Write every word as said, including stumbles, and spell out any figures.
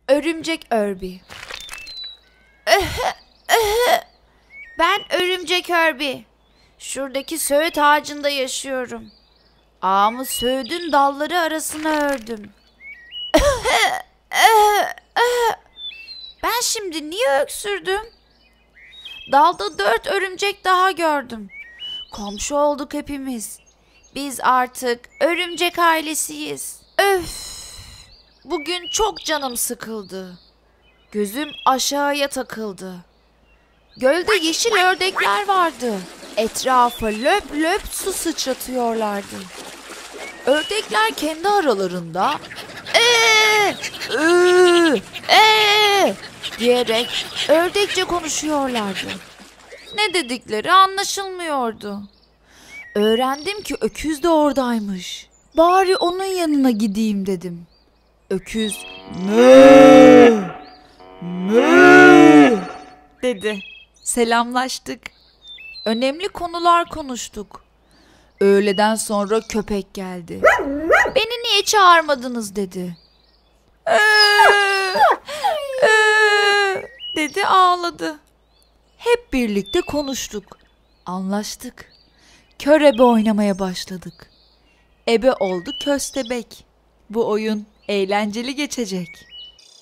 Örümcek Örbi. Ben Örümcek Örbi. Şuradaki söğüt ağacında yaşıyorum. Ağımı söğüdün dalları arasına ördüm. Ben şimdi niye öksürdüm? Dalda dört örümcek daha gördüm. Komşu olduk hepimiz. Biz artık örümcek ailesiyiz. Öf! Bugün çok canım sıkıldı. Gözüm aşağıya takıldı. Gölde yeşil ördekler vardı. Etrafa löp löp su sıçratıyorlardı. Ördekler kendi aralarında eee, ıı, eee diyerek ördekçe konuşuyorlardı. Ne dedikleri anlaşılmıyordu. Öğrendim ki öküz de oradaymış. Bari onun yanına gideyim dedim. Öküz mö mö dedi. Selamlaştık. Önemli konular konuştuk. Öğleden sonra köpek geldi. Beni niye çağırmadınız dedi. Ee, ee, dedi ağladı. Hep birlikte konuştuk. Anlaştık. Körebe oynamaya başladık. Ebe oldu köstebek. Bu oyun eğlenceli geçecek.